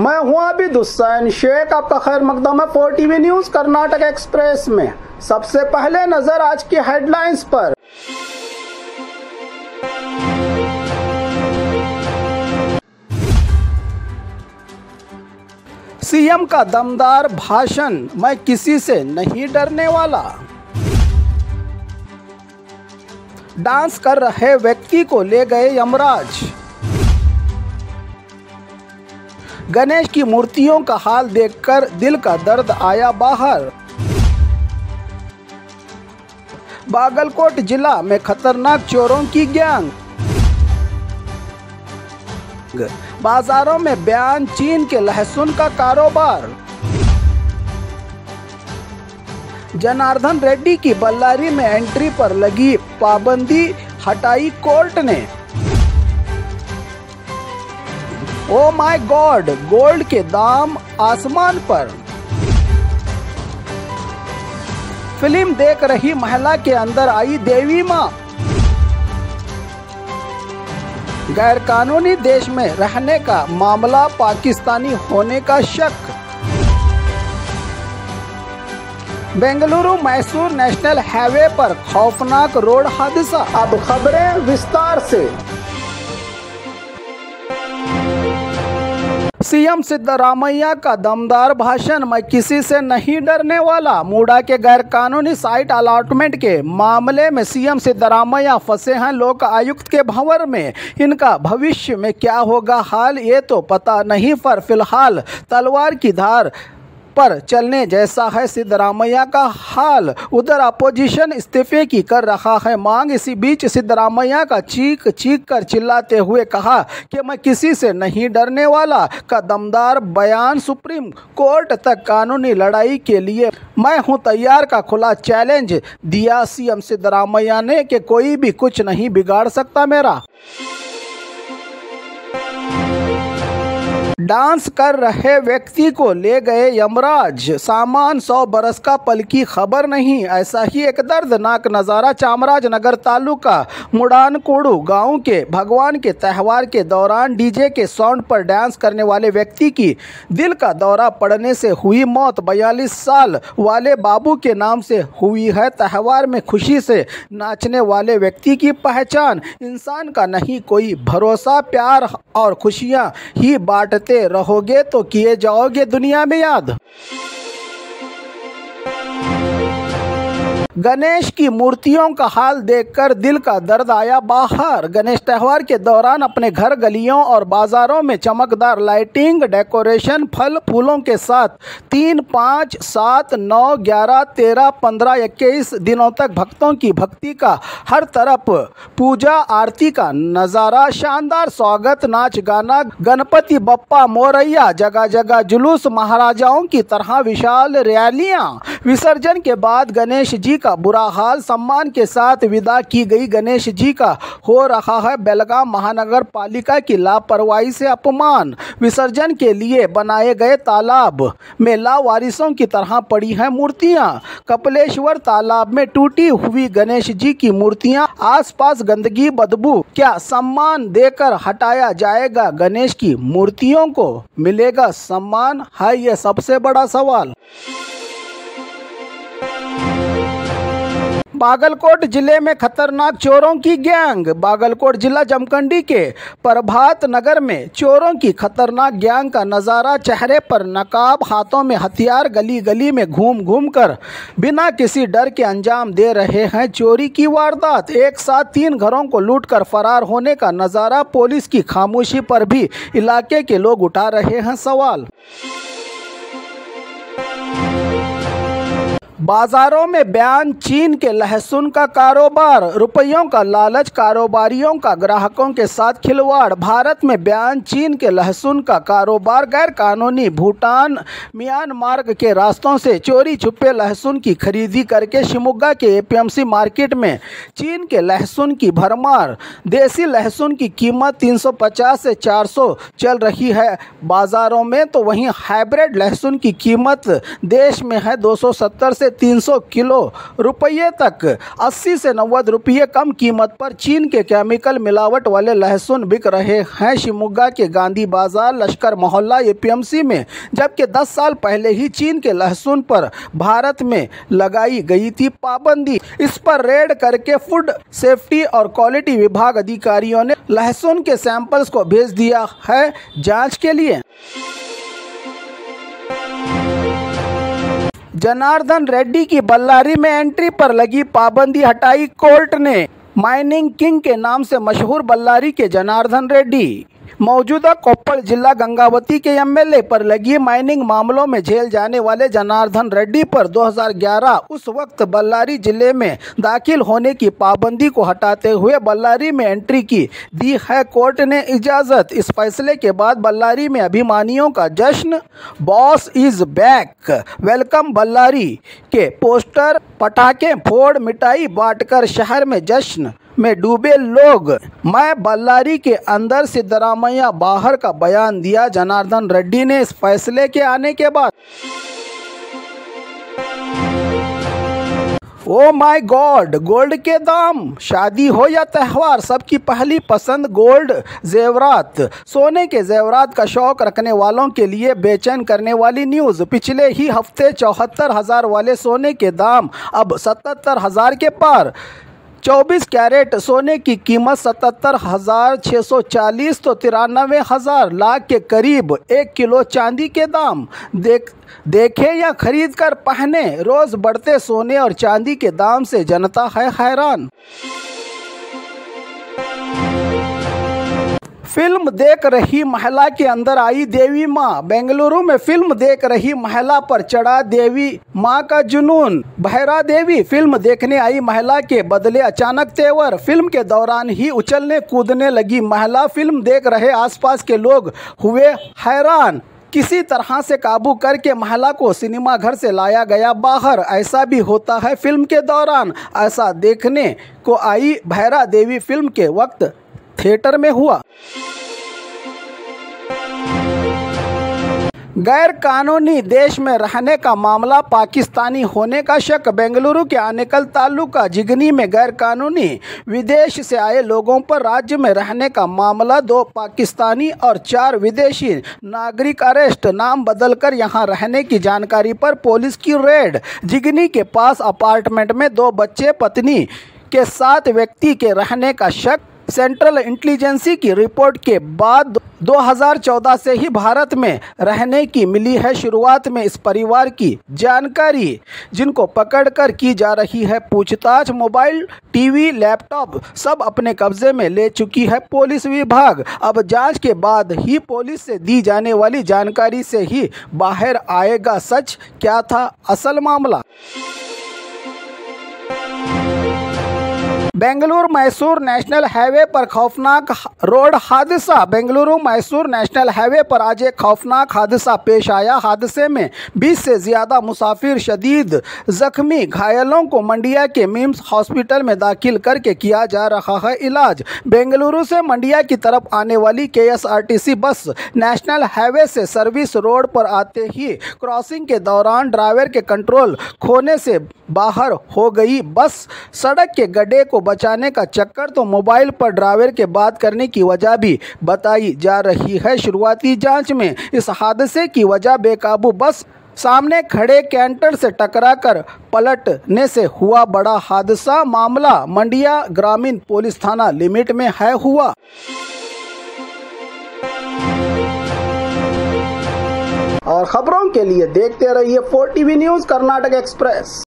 मैं हूं आबिद हुसैन शेख, आपका खैर मकदम है 4TV न्यूज कर्नाटक एक्सप्रेस में। सबसे पहले नजर आज की हेडलाइंस पर। सीएम का दमदार भाषण, मैं किसी से नहीं डरने वाला। डांस कर रहे व्यक्ति को ले गए यमराज। गणेश की मूर्तियों का हाल देखकर दिल का दर्द आया बाहर। बागलकोट जिला में खतरनाक चोरों की गैंग। बाजारों में बयान, चीन के लहसुन का कारोबार। जनार्दन रेड्डी की बल्लारी में एंट्री पर लगी पाबंदी हटाई कोर्ट ने। ओ माय गॉड, गोल्ड के दाम आसमान पर। फिल्म देख रही महिला के अंदर आई देवी मां। गैरकानूनी देश में रहने का मामला, पाकिस्तानी होने का शक। बेंगलुरु मैसूर नेशनल हाईवे पर खौफनाक रोड हादसा। अब खबरें विस्तार से। सीएम सिद्धरामैया का दमदार भाषण, मैं किसी से नहीं डरने वाला। मूडा के गैरकानूनी साइट अलॉटमेंट के मामले में सीएम सिद्धरामैया फंसे हैं लोक आयुक्त के भंवर में। इनका भविष्य में क्या होगा हाल, ये तो पता नहीं, पर फिलहाल तलवार की धार पर चलने जैसा है सिद्धरामैया का हाल। उधर अपोजिशन इस्तीफे की कर रहा है मांग। इसी बीच सिद्धरामैया का चीख चीख कर चिल्लाते हुए कहा कि मैं किसी से नहीं डरने वाला का दमदार बयान। सुप्रीम कोर्ट तक कानूनी लड़ाई के लिए मैं हूं तैयार का खुला चैलेंज दिया सीएम सिद्धरामैया ने कि कोई भी कुछ नहीं बिगाड़ सकता मेरा। डांस कर रहे व्यक्ति को ले गए यमराज। सामान 100 बरस का पल की खबर नहीं। ऐसा ही एक दर्दनाक नज़ारा चामराजनगर तालुका मुडानकोडू गांव के भगवान के त्यौहार के दौरान डीजे के साउंड पर डांस करने वाले व्यक्ति की दिल का दौरा पड़ने से हुई मौत। 42 साल वाले बाबू के नाम से हुई है। त्यौहार में खुशी से नाचने वाले व्यक्ति की पहचान। इंसान का नहीं कोई भरोसा, प्यार और खुशियाँ ही बांटते रहोगे तो किए जाओगे दुनिया में याद। गणेश की मूर्तियों का हाल देखकर दिल का दर्द आया बाहर। गणेश त्यौहार के दौरान अपने घर, गलियों और बाजारों में चमकदार लाइटिंग, डेकोरेशन, फल फूलों के साथ 3, 5, 7, 9, 11, 13, 15, 21 दिनों तक भक्तों की भक्ति का हर तरफ पूजा आरती का नज़ारा। शानदार स्वागत, नाच गाना, गणपति बप्पा मोरैया, जगह जगह जुलूस, महाराजाओं की तरह विशाल रैलियां। विसर्जन के बाद गणेश जी का बुरा हाल, सम्मान के साथ विदा की गई गणेश जी का हो रहा है बेलगाम महानगर पालिका की लापरवाही से अपमान। विसर्जन के लिए बनाए गए तालाब में लावारिसों की तरह पड़ी हैं मूर्तियां। कपिलेश्वर तालाब में टूटी हुई गणेश जी की मूर्तियां, आसपास गंदगी, बदबू। क्या सम्मान देकर हटाया जाएगा गणेश की मूर्तियों को? मिलेगा सम्मान? है ये सबसे बड़ा सवाल। बागलकोट जिले में खतरनाक चोरों की गैंग। बागलकोट जिला जमखंडी के प्रभात नगर में चोरों की खतरनाक गैंग का नज़ारा। चेहरे पर नकाब, हाथों में हथियार, गली गली में घूम घूम कर बिना किसी डर के अंजाम दे रहे हैं चोरी की वारदात। एक साथ 3 घरों को लूटकर फरार होने का नज़ारा। पुलिस की खामोशी पर भी इलाके के लोग उठा रहे हैं सवाल। बाजारों में बयान, चीन के लहसुन का कारोबार। रुपयों का लालच, कारोबारियों का ग्राहकों के साथ खिलवाड़। भारत में बयान, चीन के लहसुन का कारोबार। गैर कानूनी भूटान, म्यांमार के रास्तों से चोरी छुपे लहसुन की खरीदी करके शिमोगा के एपीएमसी मार्केट में चीन के लहसुन की भरमार। देसी लहसुन की कीमत 350 से 400 चल रही है बाजारों में, तो वहीं हाइब्रिड लहसुन की कीमत देश में है 270 से 300 किलो रुपये तक 80 से 90 रुपये कम कीमत पर चीन के केमिकल मिलावट वाले लहसुन बिक रहे हैं शिवमोगा के गांधी बाजार लश्कर मोहल्ला एपीएमसी में, जबकि 10 साल पहले ही चीन के लहसुन पर भारत में लगाई गई थी पाबंदी। इस पर रेड करके फूड सेफ्टी और क्वालिटी विभाग अधिकारियों ने लहसुन के सैंपल्स को भेज दिया है जांच के लिए। जनार्दन रेड्डी की बल्लारी में एंट्री पर लगी पाबंदी हटाई कोर्ट ने। माइनिंग किंग के नाम से मशहूर बल्लारी के जनार्दन रेड्डी मौजूदा कोप्पल जिला गंगावती के एमएलए पर लगी माइनिंग मामलों में जेल जाने वाले जनार्दन रेड्डी पर 2011 उस वक्त बल्लारी जिले में दाखिल होने की पाबंदी को हटाते हुए बल्लारी में एंट्री की दी है कोर्ट ने इजाज़त। इस फैसले के बाद बल्लारी में अभिमानियों का जश्न। Boss is back, welcome Ballari के पोस्टर, पटाखे फोड़, मिठाई बांटकर शहर में जश्न में डूबे लोग। मैं बल्लारी के अंदर सिद्धरामैया बाहर का बयान दिया जनार्दन रेड्डी ने इस फैसले के आने के बाद। ओ माय गॉड, गोल्ड के दाम, शादी हो या त्यौहार सबकी पहली पसंद गोल्ड जेवरात। सोने के जेवरात का शौक रखने वालों के लिए बेचैन करने वाली न्यूज़। पिछले ही हफ्ते 74,000 वाले सोने के दाम अब 77,000 के पार। 24 कैरेट सोने की कीमत 77,640 तो 93,000 लाख के करीब। 1 किलो चांदी के दाम देखे या खरीद कर पहने, रोज बढ़ते सोने और चांदी के दाम से जनता है हैरान। फिल्म देख रही महिला के अंदर आई देवी माँ। बेंगलुरु में फिल्म देख रही महिला पर चढ़ा देवी माँ का जुनून। बहरा देवी फिल्म देखने आई महिला के बदले अचानक तेवर। फिल्म के दौरान ही उछलने कूदने लगी महिला। फिल्म देख रहे आसपास के लोग हुए हैरान। किसी तरह से काबू करके महिला को सिनेमा घर से लाया गया बाहर। ऐसा भी होता है फिल्म के दौरान। ऐसा देखने को आई बहरा देवी फिल्म के वक्त थिएटर में हुआ। गैर कानूनी देश में रहने का मामला, पाकिस्तानी होने का शक। बेंगलुरु के आनेकल तालुका जिगनी में गैर कानूनी विदेश से आए लोगों पर राज्य में रहने का मामला। 2 पाकिस्तानी और 4 विदेशी नागरिक अरेस्ट। नाम बदलकर यहां रहने की जानकारी पर पुलिस की रेड। जिगनी के पास अपार्टमेंट में 2 बच्चे, पत्नी के 7 व्यक्ति के रहने का शक। सेंट्रल इंटेलिजेंस की रिपोर्ट के बाद 2014 से ही भारत में रहने की मिली है शुरुआत में इस परिवार की जानकारी, जिनको पकड़कर की जा रही है पूछताछ। मोबाइल, टीवी, लैपटॉप सब अपने कब्जे में ले चुकी है पुलिस विभाग। अब जांच के बाद ही पुलिस से दी जाने वाली जानकारी से ही बाहर आएगा सच क्या था असल मामला। बेंगलुरु मैसूर नेशनल हाईवे पर खौफनाक रोड हादसा। बेंगलुरु मैसूर नेशनल हाईवे पर आज एक खौफनाक हादसा पेश आया। हादसे में 20 से ज़्यादा मुसाफिर शदीद जख्मी। घायलों को मंडिया के मिम्स हॉस्पिटल में दाखिल करके किया जा रहा है इलाज। बेंगलुरु से मंडिया की तरफ आने वाली KSRTC बस नेशनल हाईवे से सर्विस रोड पर आते ही क्रॉसिंग के दौरान ड्राइवर के कंट्रोल खोने से बाहर हो गई। बस सड़क के गड्ढे को बचाने का चक्कर तो मोबाइल पर ड्राइवर के बात करने की वजह भी बताई जा रही है। शुरुआती जांच में इस हादसे की वजह बेकाबू बस सामने खड़े कैंटर से टकराकर पलटने से हुआ बड़ा हादसा। मामला मंडिया ग्रामीण पुलिस थाना लिमिट में है हुआ। और खबरों के लिए देखते रहिए 4TV न्यूज़ कर्नाटक एक्सप्रेस।